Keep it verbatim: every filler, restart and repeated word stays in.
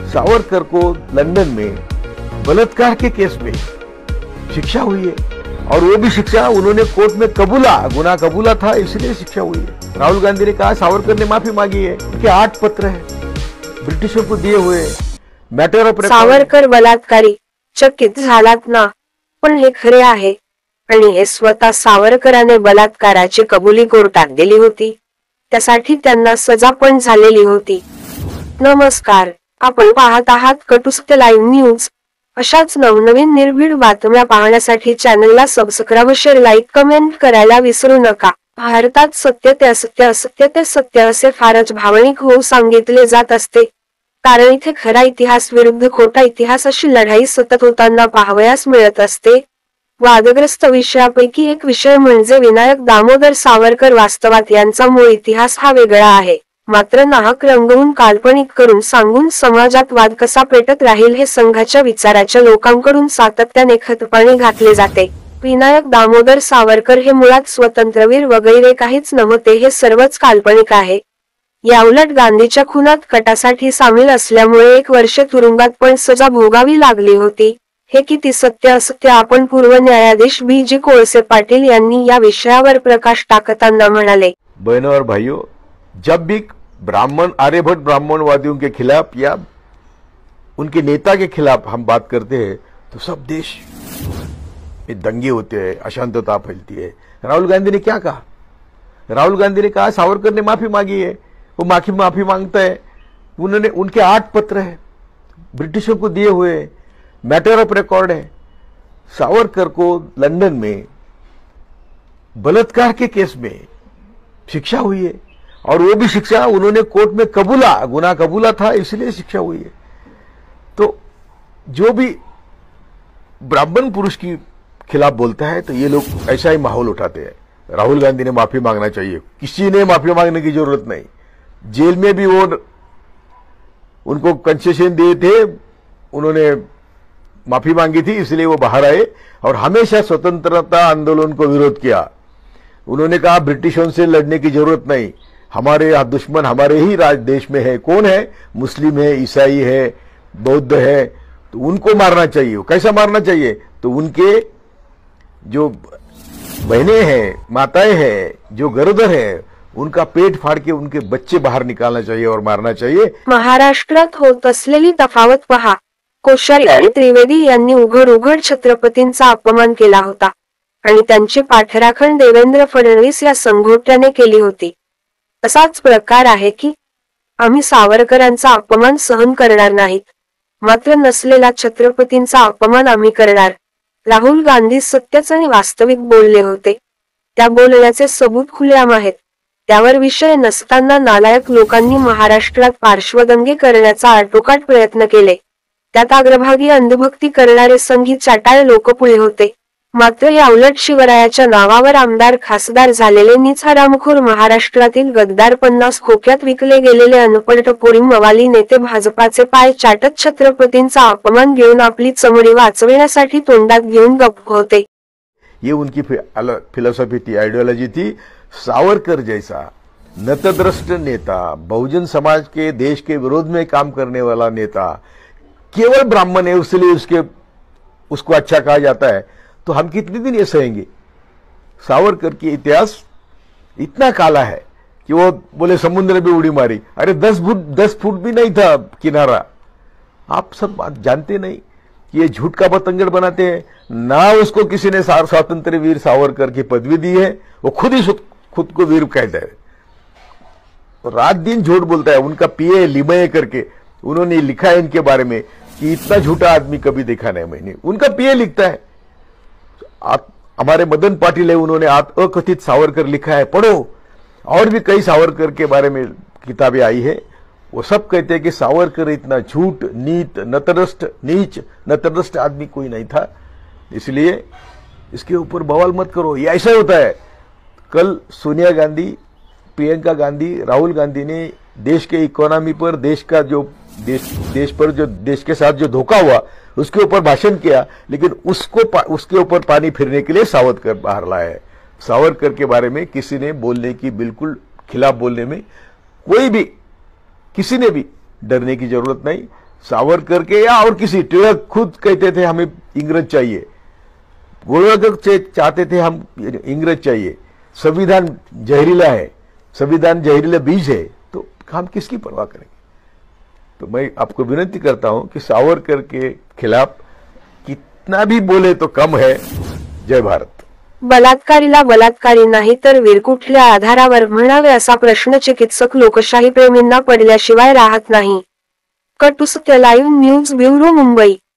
सावरकर को लंदन में बलात्कार के केस में शिक्षा हुई है और वो भी शिक्षा उन्होंने कोर्ट में कबूला, गुनाह कबूला था, इसलिए शिक्षा हुई है। राहुल गांधी ने कहा सावरकर ने माफी मांगी है, उनके आठ पत्र हैं ब्रिटिशों को दिए हुए, मॅटर ऑफ सावरकर बलात्कारी चकित झालात ना, पण हे खरे आहे आणि हे स्वतः सावरकराने बलात्काराची कबुली कोर्टात दिली होती, त्यासाठी त्यांना सजा पण झालेली होती। नमस्कार, आपण पाहत आहात कटुसत्य लाईव्ह न्यूज। अशाच नवनवीन निर्भीड बातम्या पाहण्यासाठी चॅनलला सबस्क्राइब, शेअर, लाईक, कमेंट करायला विसरू नका। भारतात सत्य ते असत्य, असत्य ते सत्य असे फारच भावनिक होऊन सांगितले जात असते, कारण इथे खरा इतिहास विरुद्ध खोटा इतिहास अशी लढाई सतत होताना पाहावयास मिळत असते। वादग्रस्त विषयापैकी एक विषय म्हणजे विनायक दामोदर सावरकर। वास्तवात यांचा मूळ इतिहास हा वेगळा आहे, मात्र नाहक रंगवून काल्पनिक करून सांगून समाजात वाद कसा पेटत राहील हे संघाच्या विचाराच्या लोकांकडून सातत्याने खतपाणी घातले जाते। विनायक दामोदर सावरकर हे मुळात स्वतंत्रवीर वगैरे काहीच नव्हते, हे सर्वच काल्पनिक आहे। याउलट गांधीच्या खुनात कटासाठी सामील असल्यामुळे एक वर्ष तुरुंगात पण सजा भोगावी लागली होती। हे किती सत्य असत्य आपण पूर्व न्यायाधीश बी जी कोळसे पाटील यांनी या विषयावर प्रकाश टाकताना म्हणाले। बहनों और भाइयों, जब भी ब्राह्मण आर्यभट्ट ब्राह्मणवादियों के खिलाफ या उनके नेता के खिलाफ हम बात करते हैं तो सब देश में दंगे होते हैं, अशांतता फैलती है। राहुल गांधी ने क्या कहा? राहुल गांधी ने कहा सावरकर ने माफी मांगी है, वो माफी माफी मांगता है। उन्होंने उनके आठ पत्र हैं ब्रिटिशों को दिए हुए, मैटर ऑफ रिकॉर्ड है। सावरकर को लंदन में बलात्कार के केस में शिक्षा हुई है और वो भी शिक्षा उन्होंने कोर्ट में कबूला, गुनाह कबूला था, इसलिए शिक्षा हुई है। तो जो भी ब्राह्मण पुरुष की खिलाफ बोलता है तो ये लोग ऐसा ही माहौल उठाते हैं। राहुल गांधी ने माफी मांगना चाहिए, किसी ने माफी मांगने की जरूरत नहीं। जेल में भी वो उनको कंसेशन दिए थे, उन्होंने माफी मांगी थी, इसलिए वो बाहर आए और हमेशा स्वतंत्रता आंदोलन को विरोध किया। उन्होंने कहा ब्रिटिशों से लड़ने की जरूरत नहीं, हमारे दुश्मन हमारे ही राज देश में है। कौन है? मुस्लिम है, ईसाई है, बौद्ध है, तो उनको मारना चाहिए। कैसा मारना चाहिए? तो उनके जो बहनें हैं, माताएं हैं, जो गरोदर हैं, उनका पेट फाड़ के उनके बच्चे बाहर निकालना चाहिए और मारना चाहिए। महाराष्ट्रात होत असलेली तफावत पहा। कोश्यारी आणि त्रिवेदी यांनी उघड उघड छत्रपतींचा अपमान केला होता आणि त्यांची पाठराखण देवेंद्र फडणवीस या संघोट्याने केली होती। असाच प्रकार आहे की आम्ही सावरकरांचा अपमान सहन करणार नाहीत, मात्र नसलेला छत्रपतींचा अपमान आम्ही करणार। राहुल गांधी सत्यच आणि वास्तविक बोलले होते, त्या बोलण्याचे सबूत खुलेआम आहेत। त्यावर विषय नसताना नालायक लोकांनी महाराष्ट्रात पार्श्वदंगे करण्याचा आटोकाट प्रयत्न केले, त्यात अग्रभागी अंधभक्ती करणारे संघी चाटाळ लोक पुढे होते। मात्र या उलट शिवरायाच्या नावावर आमदार खासदार झालेले नीच हरामखोर महाराष्ट्रातील गद्दार, पन्नास खोक्यात विकले गेलेले अनपढ टपोरी मवाली नेते भाजपाचे पाय चाटत छत्रपतींचा अपमान घेऊन आपली चमडी वाचविण्यासाठी तोंडात घेऊन गप्प होते। ये उनकी फिलॉसफी थी, आइडियोलॉजी थी। सावरकर जैसा नतद्रष्ट नेता, बहुजन समाज के देश के विरोध में काम करने वाला नेता केवल ब्राह्मण है, इसलिए उसके उसको अच्छा कहा जाता है, तो हम कितने दिन ये सहेंगे? सावरकर की इतिहास इतना काला है कि वो बोले समुद्र में उड़ी मारी, अरे दस फुट दस फुट भी नहीं था किनारा। आप सब बात जानते नहीं कि ये झूठ का बतंगड़ बनाते हैं। ना उसको किसी ने स्वातंत्र वीर सावरकर की पदवी दी है, वो खुद ही खुद को वीर कहता है, रात दिन झूठ बोलता है। उनका पीए लिमये करके उन्होंने लिखा है इनके बारे में कि इतना झूठा आदमी कभी देखा नहीं मैंने। उनका पीए लिखता है। आप, हमारे मदन पाटिल है, उन्होंने आप अकथित सावरकर लिखा है, पढ़ो। और भी कई सावरकर के बारे में किताबें आई है, वो सब कहते हैं कि सावरकर इतना झूठ, नीत, नतद्रष्ट, नीच नतद्रष्ट आदमी कोई नहीं था, इसलिए इसके ऊपर बवाल मत करो। ये ऐसा होता है। कल सोनिया गांधी, प्रियंका गांधी, राहुल गांधी ने देश के इकोनॉमी पर, देश का जो देश देश पर जो देश के साथ जो धोखा हुआ उसके ऊपर भाषण किया, लेकिन उसको उसके ऊपर पानी फिरने के लिए सावरकर बाहर लाया है। सावरकर के बारे में किसी ने बोलने की, बिल्कुल खिलाफ बोलने में कोई भी किसी ने भी डरने की जरूरत नहीं। सावरकर के या और किसी, टिळक खुद कहते थे हमें इंग्रज चाहिए, गोलवलकर चाहते थे हम इंग्रज चाहिए, संविधान जहरीला है, संविधान जहरीला बीज है, तो हम किसकी परवाह करेंगे। तो मैं आपको विनती करता हूं कि सावरकर के खिलाफ कितना भी बोले तो कम है। जय भारत। बलात्कारीला बलात्कारी नाही तर वीर कुठल्या आधारावर म्हणावे असा प्रश्न चिकित्सक लोकशाही प्रेमींना पडल्याशिवाय राहत नाही। Katusatya live news bureau Mumbai.